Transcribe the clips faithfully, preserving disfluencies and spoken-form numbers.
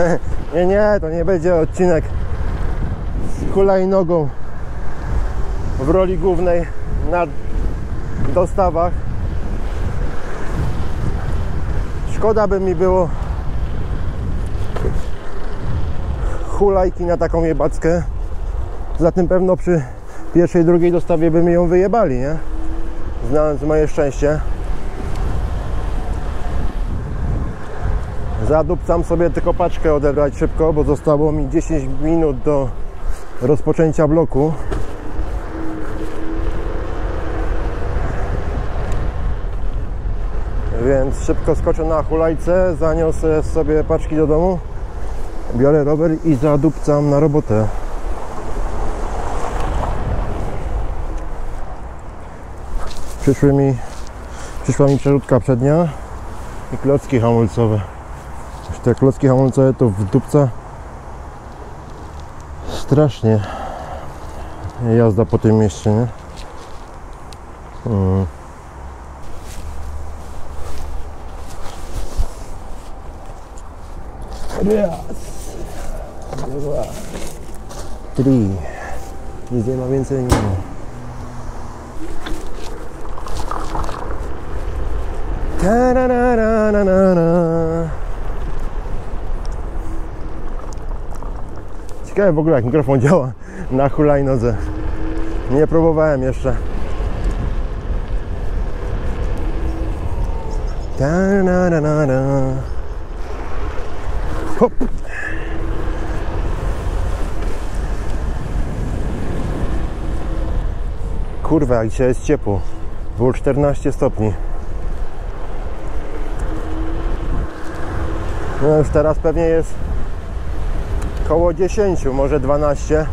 Nie, nie, to nie będzie odcinek z hulajnogą w roli głównej na dostawach. Szkoda by mi było hulajki na taką jebackę. Poza tym pewno przy pierwszej, drugiej dostawie by mi ją wyjebali, nie? Znając moje szczęście. Zadupcam sobie tylko paczkę odebrać szybko, bo zostało mi dziesięć minut do rozpoczęcia bloku. Więc szybko skoczę na hulajce, zaniosę sobie paczki do domu, biorę rower i zadupcam na robotę. Przyszły mi, przyszła mi przerzutka przednia i klocki hamulcowe. Te klocki hamulcowe to w dupca strasznie jazda po tym mieście, nie? Hmm. Raz, dwa, trzy. Nic nie ma więcej, nie ma. Ciekawe w ogóle jak mikrofon działa na hulajnodze. Nie próbowałem jeszcze. Hop. Kurwa, jak dzisiaj jest ciepło. Było czternaście stopni. No już teraz pewnie jest koło dziesięć, może dwanaście.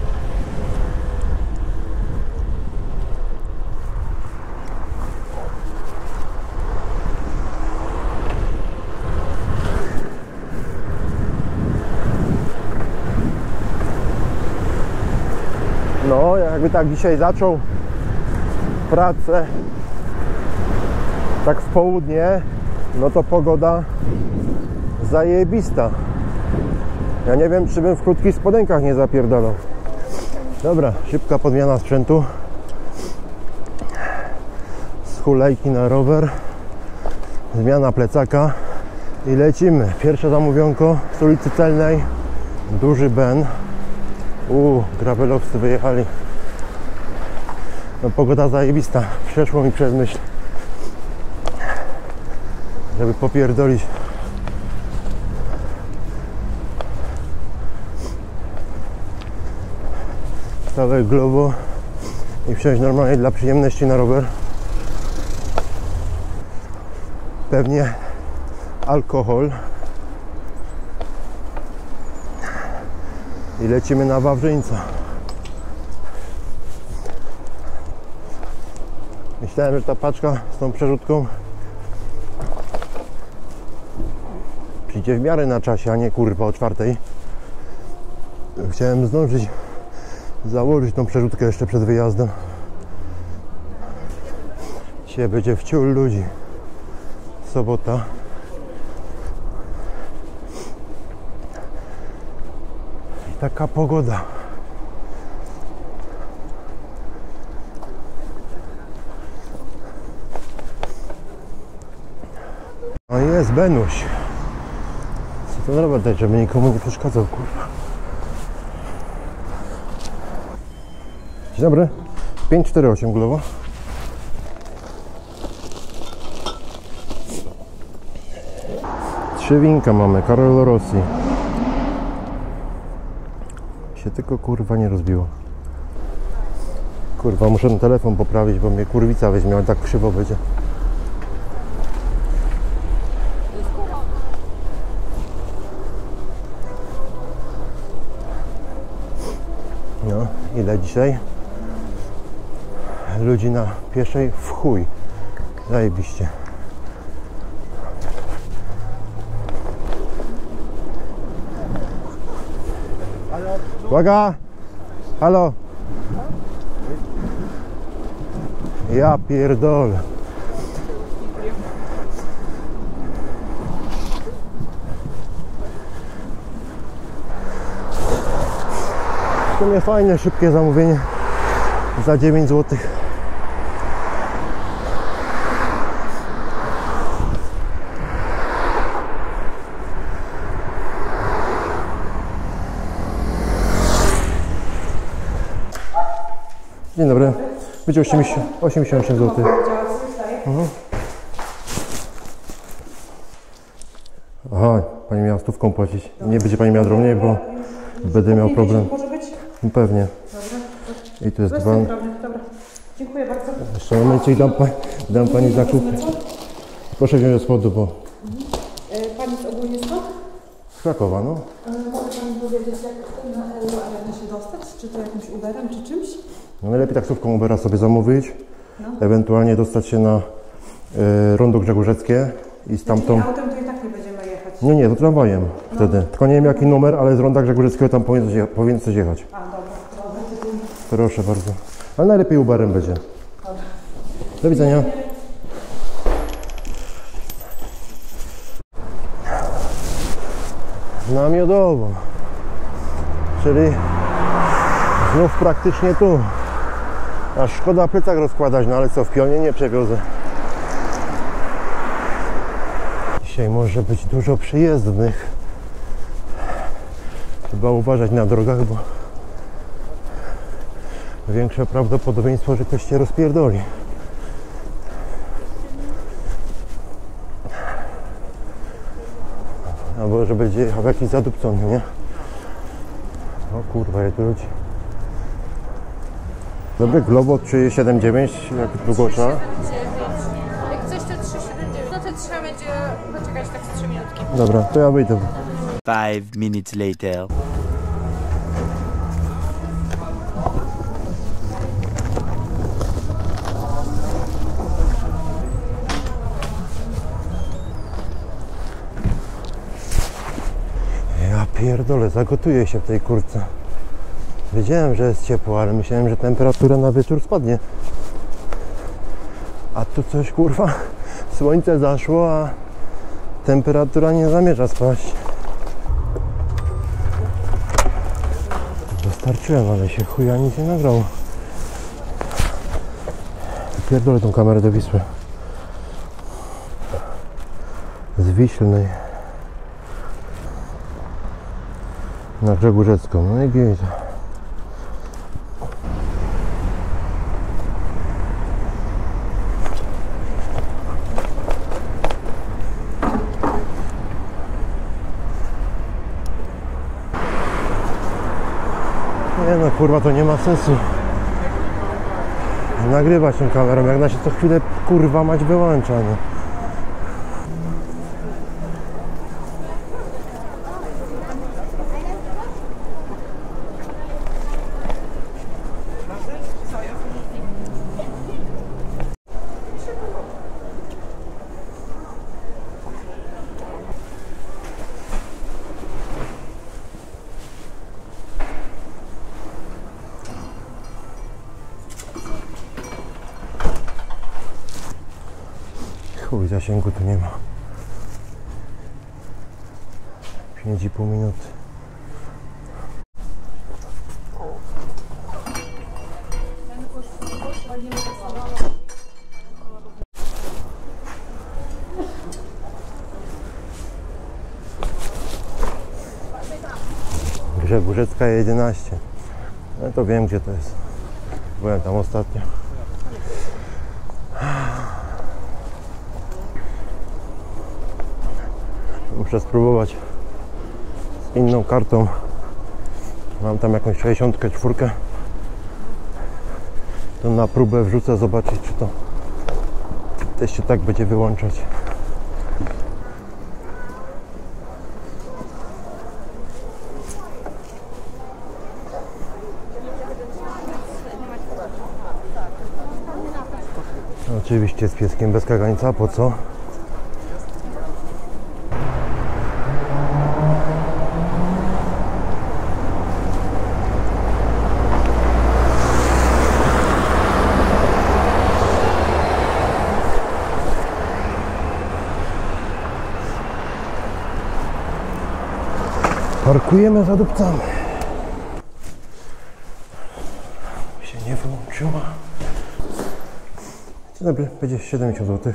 No, jakby tak dzisiaj zaczął pracę tak w południe, no to pogoda zajebista. Ja nie wiem, czy bym w krótkich spodenkach nie zapierdalał. Dobra, szybka podmiana sprzętu z hulajki na rower, zmiana plecaka i lecimy. Pierwsze zamówionko z ulicy Celnej, duży Ben. Uuu, gravelowcy wyjechali. No, pogoda zajebista. Przeszło mi przez myśl, żeby popierdolić całe globo i wsiąść normalnie dla przyjemności na rower. Pewnie alkohol. I lecimy na Wawrzyńca. Myślałem, że ta paczka z tą przerzutką przyjdzie w miarę na czasie, a nie kurwa o czwartej. Chciałem zdążyć założyć tą przerzutkę jeszcze przed wyjazdem. Dzisiaj będzie wciół ludzi. Sobota. I taka pogoda. No jest Benuś. Co to robię, żeby nikomu nie przeszkadzał, kurwa. Dzień dobry. pięć cztery osiem Glovo. Trzy winka mamy, Carolo Rossi. Się tylko kurwa nie rozbiło. Kurwa, muszę ten telefon poprawić, bo mnie kurwica weźmie, ale tak krzywo będzie. No, ile dzisiaj? Ludzi na pieszej w chuj. Zajebiście. Uwaga! Halo! Ja pierdolę. W sumie fajne, szybkie zamówienie za dziewięć złotych. Dzień dobry. Będzie osiemdziesiąt, osiemdziesiąt osiem złotych. Mhm. Aha, pani miała stówką płacić. Nie będzie pani miała drobniej, bo będę miał problem. Pewnie. I tu jest dwa. Dobra, dziękuję bardzo. Jeszcze momencie i dam, pa, dam pani zakupy. Proszę wziąć do spodu, bo... Mhm. Pani jest ogólnie stąd? Z Krakowa, no. Może pani powiedzieć, jak na Euro się dostać? Czy to jakimś Uberem, czy czymś? No najlepiej taksówką Ubera sobie zamówić. No. Ewentualnie dostać się na y, Rondo Grzegórzeckie i stamtąd... Autem to i tak nie będziemy jechać. Nie, nie, to tramwajem no. Wtedy. Tylko nie wiem jaki numer, ale z Ronda Grzegórzeckiego tam powinien coś, powinien coś jechać. A, dobra, dobra. Proszę bardzo. Ale najlepiej Uberem będzie. Dobra. Do widzenia. Na Miodową. Czyli znów praktycznie tu. Aż szkoda plecak rozkładać, no ale co, w pionie nie przewiozę. Dzisiaj może być dużo przyjezdnych. Trzeba uważać na drogach, bo większe prawdopodobieństwo, że ktoś się rozpierdoli. Albo że będzie jechał jakiś zadupcony, nie? O kurwa, jak tu ludzi. Dobry, Globot czy siedem dziewięć, jak długo trzeba? Jak coś to trzy siedem dziewięć, no to trzeba będzie poczekać tak z trzy minutki. Dobra, to ja wyjdę. Five minutes later. Ja pierdolę, zagotuję się w tej kurtce. Wiedziałem, że jest ciepło, ale myślałem, że temperatura na wieczór spadnie. A tu coś, kurwa, słońce zaszło, a temperatura nie zamierza spaść. Dostarczyłem, ale się chuja nic nie nagrało. Pierdolę tą kamerę do Wisły. Z Wiślnej na Grzegórzecką, no i git. Nie no kurwa, to nie ma sensu nagrywać tą kamerą, jak na się co chwilę kurwa mać wyłącza, no. Chuj, zasięgu tu nie ma. pięć i pół minuty. Grzegórzecka jedenaście. No to wiem, gdzie to jest. Byłem tam ostatnio. Muszę spróbować z inną kartą. Mam tam jakąś sześćdziesiąt cztery. To na próbę wrzucę, zobaczyć, czy to też się tak będzie wyłączać. Oczywiście z pieskiem bez kagańca, po co? Parkujemy, zadupcamy. Dzień dobry, będzie siedemdziesiąt złotych.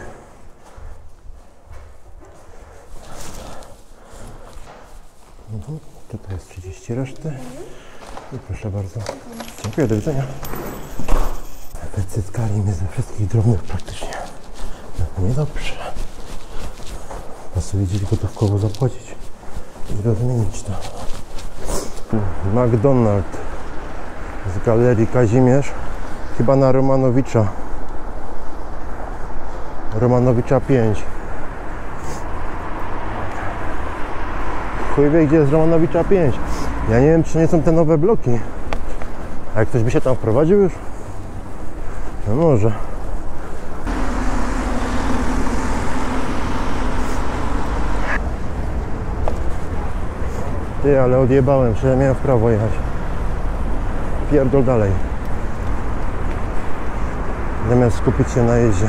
Mhm. Tutaj jest trzydzieści reszty. I proszę bardzo. Dziękuję, do widzenia. Wycyckali mnie ze wszystkich drobnych praktycznie. No niedobrze. A sobie gdzieś gotówkowo zapłacić i rozmienić to. McDonald's z Galerii Kazimierz. Chyba na Romanowicza. Romanowicza pięć. Chuj wie, gdzie jest Romanowicza pięć. Ja nie wiem, czy nie są te nowe bloki. A jak ktoś by się tam wprowadził już? No może. Ty, ale odjebałem, że ja miałem w prawo jechać. Pierdol dalej. Zamiast skupić się na jeździe.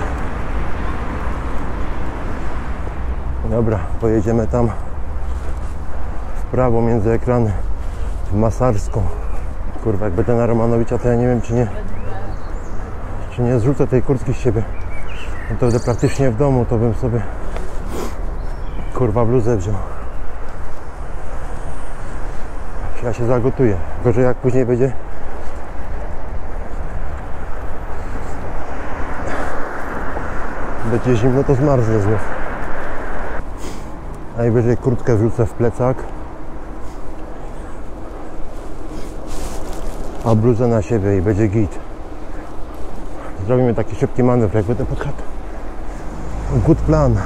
Dobra, pojedziemy tam w prawo między ekrany, w Masarską. Kurwa, jak będę na Romanowicza, to ja nie wiem, czy nie czy nie zrzucę tej kurtki z siebie. No to będę praktycznie w domu, to bym sobie kurwa bluzę wziął. Ja się zagotuję. Gorzej jak później będzie będzie zimno, to zmarznę znów. Najwyżej kurtkę wrzucę w plecak, a bluzę na siebie i będzie git. Zrobimy taki szybki manewr, jak będę podkradł. Good plan.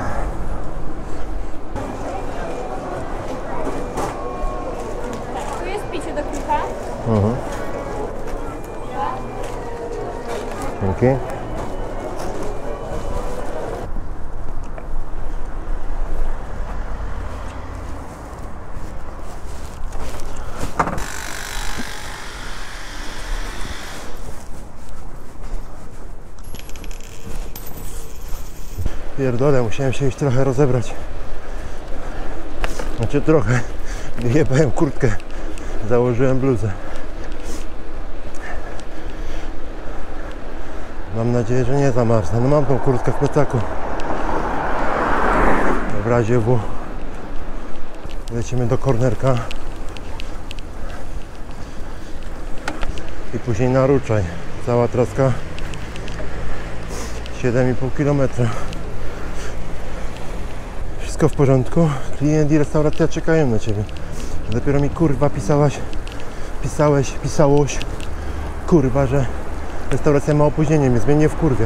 Tu jest picie do piwa. Mhm. Dzięki. Pierdolę, musiałem się już trochę rozebrać. Znaczy trochę. Wyjebałem kurtkę. Założyłem bluzę. Mam nadzieję, że nie zamarznę. No mam tą kurtkę w plecaku. W razie W. Lecimy do kornerka. I później na Ruczaj. Cała traska siedem i pół kilometra. Wszystko w porządku. Klient i restauracja czekają na Ciebie. Dopiero mi kurwa pisałaś, pisałeś, pisałoś, kurwa, że restauracja ma opóźnienie, mnie zmienię w kurwie.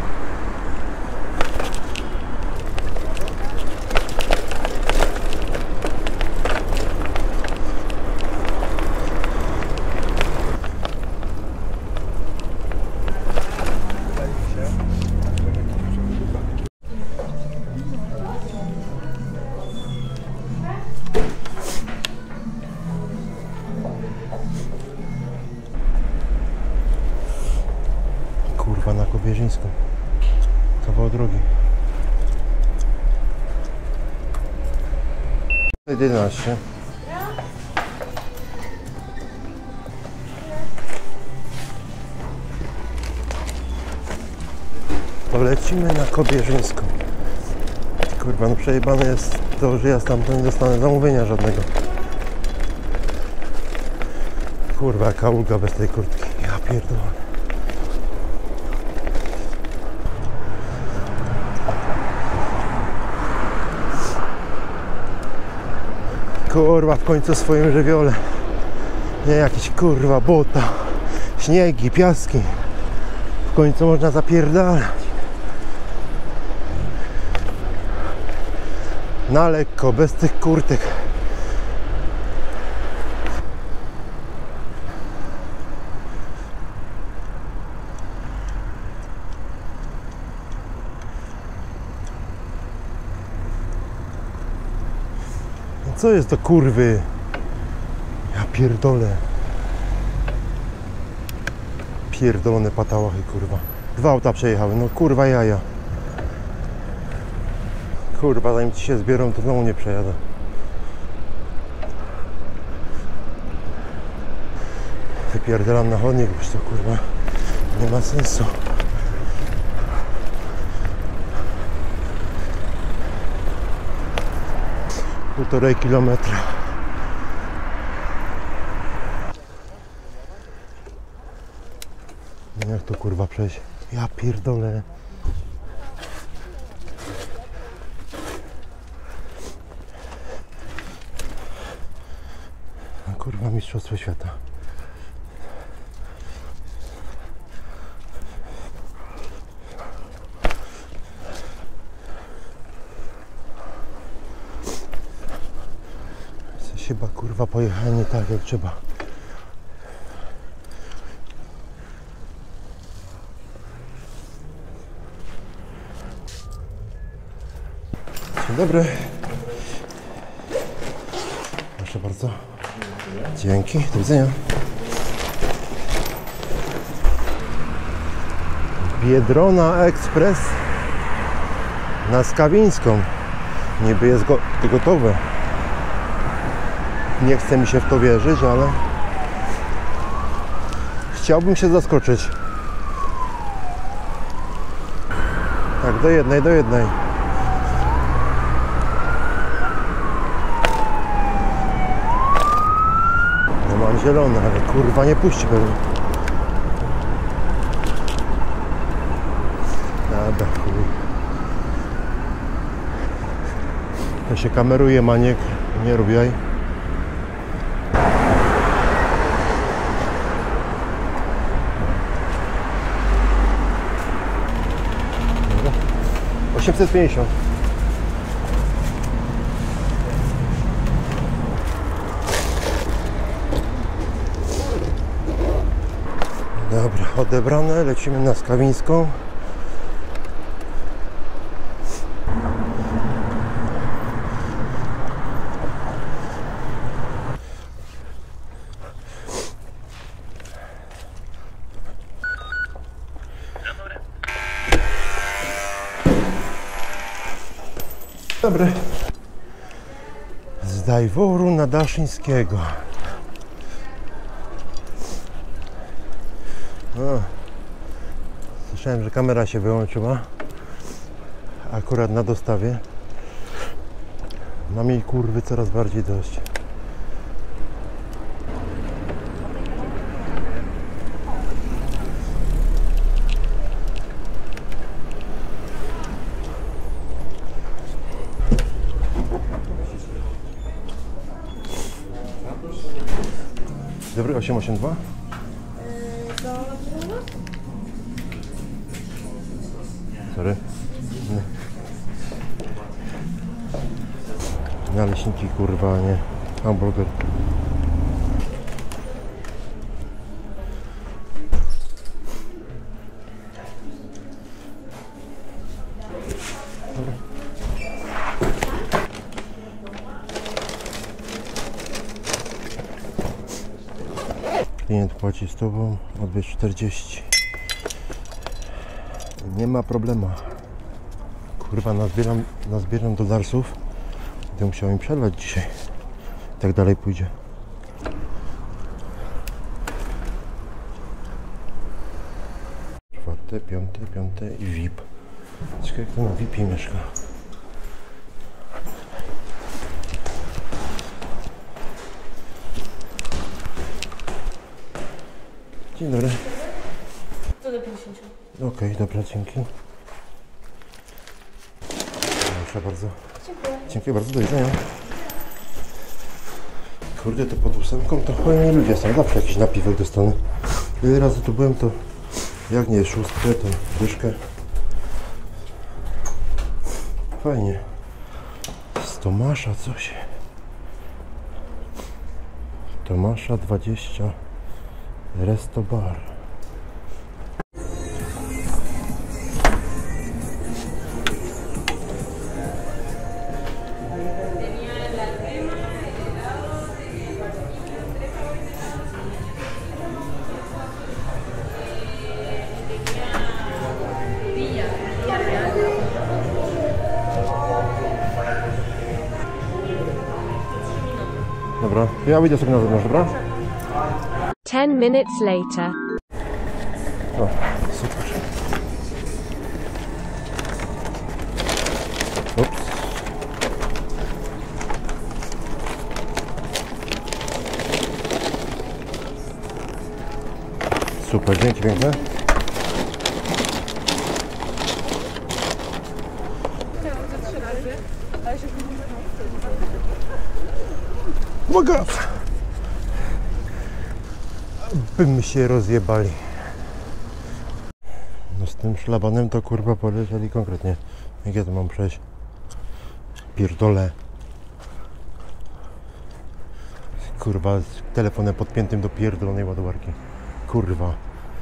Kurwa, na Kobierzyńską. Kawał drogi. jedenaście. To lecimy na Kobierzyńską. Kurwa, no przejebane jest to, że ja stamtąd nie dostanę zamówienia żadnego. Kurwa, jaka ulga bez tej kurtki. Ja pierdolę. Kurwa, w końcu w swoim żywiole. Nie jakieś kurwa błota, śniegi, piaski. W końcu można zapierdalać. Na lekko, bez tych kurtek. Co jest do kurwy? Ja pierdolę. Pierdolone patałachy, kurwa. Dwa auta przejechały, no kurwa jaja. Kurwa, zanim ci się zbiorą, to znowu nie przejadę. Wypierdalam na chodnik, bo to kurwa nie ma sensu. Półtorej kilometra. Jak to kurwa przejść? Ja pierdolę. Kurwa, mistrzostwo świata. Coś chyba kurwa pojechałem nie tak jak trzeba. Dzień dobry. Proszę bardzo. Dzięki, do widzenia. Biedrona Express na Skawińską. Niby jest go gotowe. Nie chce mi się w to wierzyć, ale chciałbym się zaskoczyć. Tak, do jednej, do jednej. Mam zielone, ale kurwa nie puści pewnie. Nada, chuj. To się kameruje, maniek, nie rób jaj. osiemset pięćdziesiąt. Dobra, odebrane, lecimy na Skawińską. Dobry. Z Dajworu na Daszyńskiego. O, słyszałem, że kamera się wyłączyła akurat na dostawie. Mam jej kurwy coraz bardziej dość. Dobry, osiem osiem dwa. Sorry. Naleśniki kurwa, nie hamburger. Klient płaci z tobą, odbierz czterdzieści. Nie ma problemu. Kurwa, nazbieram, nazbieram dolarsów. Będę musiał im przelać dzisiaj. Tak dalej pójdzie. Czwarte, piąte, piąte i V I P. Ciekawe, jak to na V I P mieszka. Dzień dobry. To do pięćdziesięciu. Okej, okay, dobra, dzięki. Proszę bardzo. Dziękuję. Dziękuję bardzo, do widzenia. Kurde, to pod ósemką to fajni ludzie są. Zawsze jakiś napiwek dostanę. Ile razy tu byłem, to jak nie szóstkę, to dyszkę. Fajnie. Z Tomasza coś. Tomasza dwadzieścia. Resto Bar. Dobra, ja wyjdę sobie na zewnątrz, dobra? Ten minutes later. O, super. Ups. Super, dzięki piękne. Uwaga! Bym się rozjebali. No z tym szlabanem to kurwa polecieli konkretnie. Jak ja to mam przejść? Pierdolę. Kurwa, z telefonem podpiętym do pierdolonej ładowarki. Kurwa.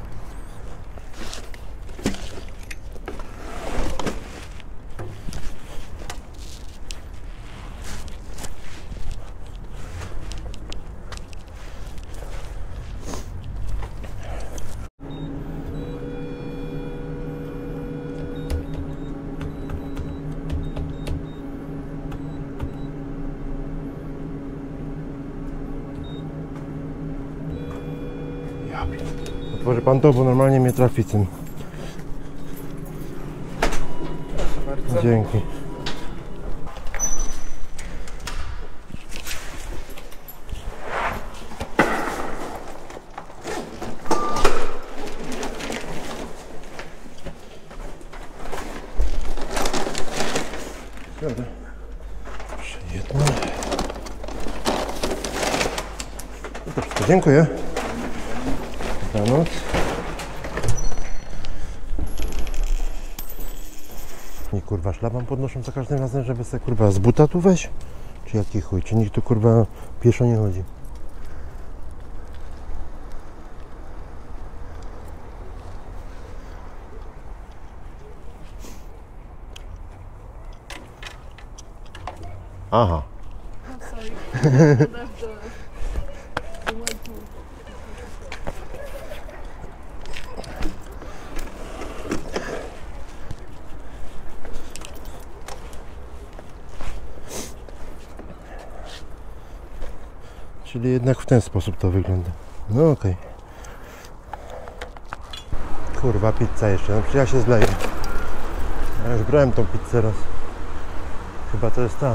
Otworzy pan to, bo normalnie mnie trafi tym. Dzięki. Jedno. To wszystko, dziękuję. Dobranoc. I kurwa szlaban podnoszą za każdym razem, żeby sobie kurwa z buta tu weź? Czy jaki chuj? Czy nikt tu kurwa pieszo nie chodzi? Aha. Czyli jednak w ten sposób to wygląda. No okej. Okay. Kurwa, pizza jeszcze. No przecież ja się zleję. Ja już brałem tą pizzę raz. Chyba to jest ta.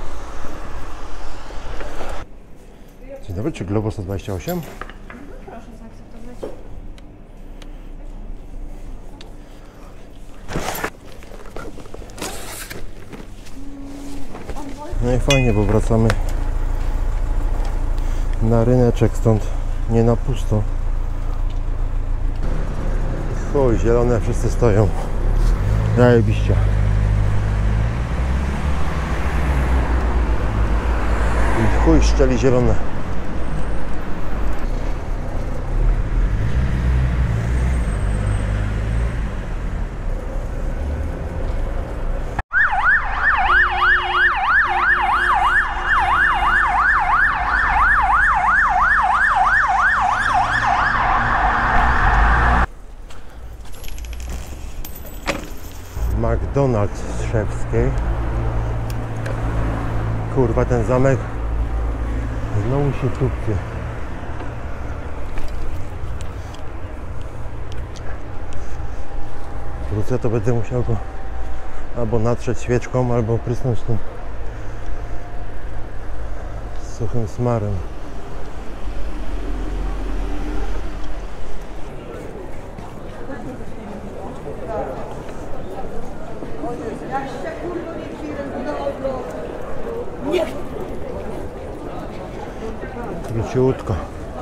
Dzień dobry, czy Globo sto dwadzieścia osiem? Proszę zaakceptować. No i fajnie, bo wracamy na ryneczek stąd, nie na pusto. Chuj, zielone wszyscy stoją. Zajebiście. I chuj szczeli zielone. McDonald's Strzewskiej. Kurwa, ten zamek znowu się tupie. Wrócę, to będę musiał go albo natrzeć świeczką, albo prysnąć tym suchym smarem. Króciutko.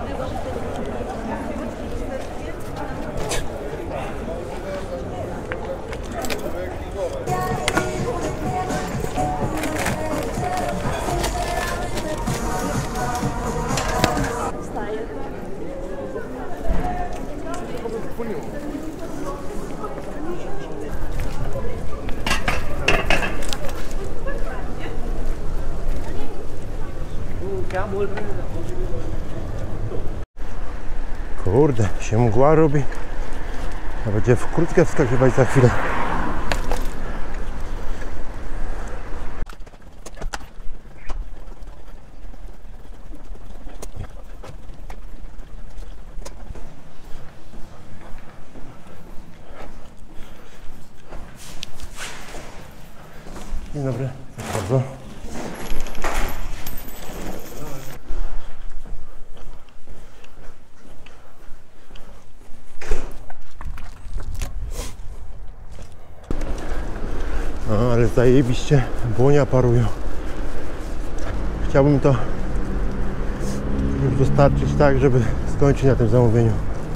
Kurde, się mgła robi. A będzie w krótkę wskakiwać za chwilę. Dzień dobry, proszę bardzo. Ale zajebiście błonia parują. Chciałbym to już dostarczyć tak, żeby skończyć na tym zamówieniu.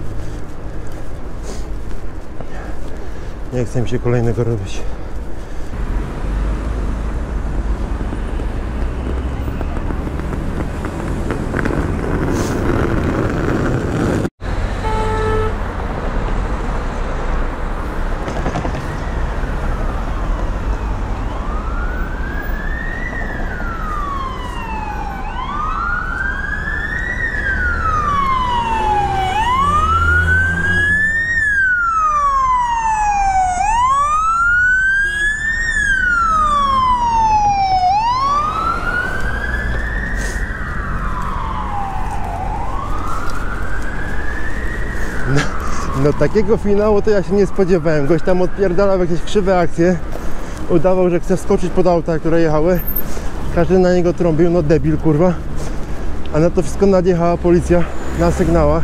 Nie chcę mi się kolejnego robić. No takiego finału to ja się nie spodziewałem. Gość tam odpierdalał jakieś krzywe akcje. Udawał, że chce wskoczyć pod auta, które jechały. Każdy na niego trąbił, no debil kurwa. A na to wszystko nadjechała policja na sygnałach.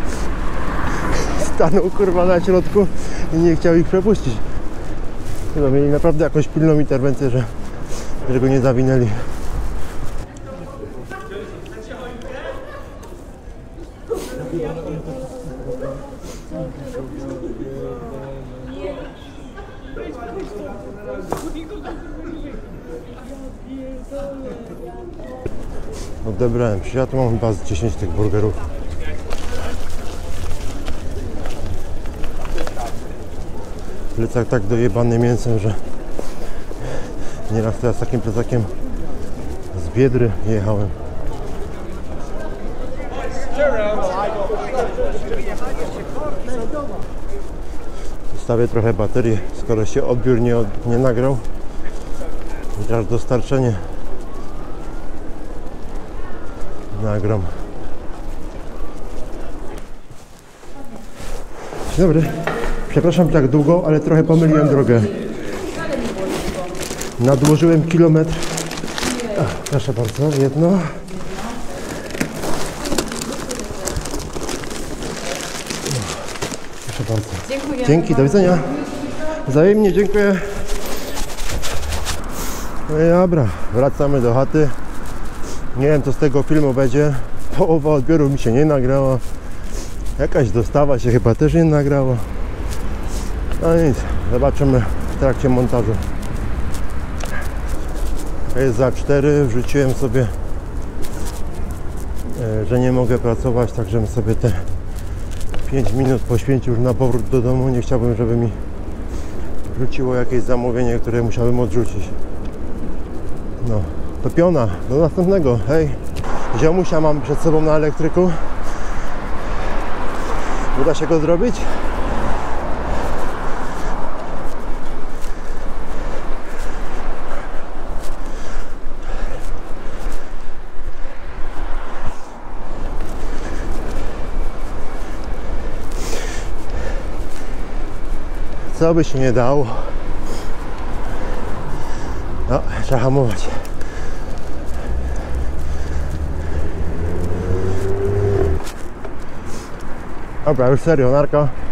Stanął kurwa na środku i nie chciał ich przepuścić. Chyba mieli naprawdę jakąś pilną interwencję, że, że go nie zawinęli. Odebrałem światło, mam chyba z dziesięć tych burgerów. Plecak tak dojebany mięsem, że nieraz to ja z takim plecakiem z Biedry jechałem. Zostawię trochę baterii, skoro się odbiór nie, od, nie nagrał. I teraz dostarczenie nagram. Dzień dobry. Przepraszam tak długo, ale trochę pomyliłem drogę. Nadłożyłem kilometr. Ach, proszę bardzo, jedno. Proszę bardzo. Dziękuję. Dzięki, do widzenia. Wzajemnie dziękuję. No i dobra, wracamy do chaty. Nie wiem, co z tego filmu będzie. Połowa odbioru mi się nie nagrała. Jakaś dostawa się chyba też nie nagrała. No nic, zobaczymy w trakcie montażu. Jest za cztery, wrzuciłem sobie, że nie mogę pracować, tak żebym sobie te pięć minut poświęcił już na powrót do domu. Nie chciałbym, żeby mi wróciło jakieś zamówienie, które musiałem odrzucić. No, to piona, do następnego, hej. Ziomusia mam przed sobą na elektryku. Uda się go zrobić? Co by się nie dało? No, trzeba hamować. Dobra, już serio, narka.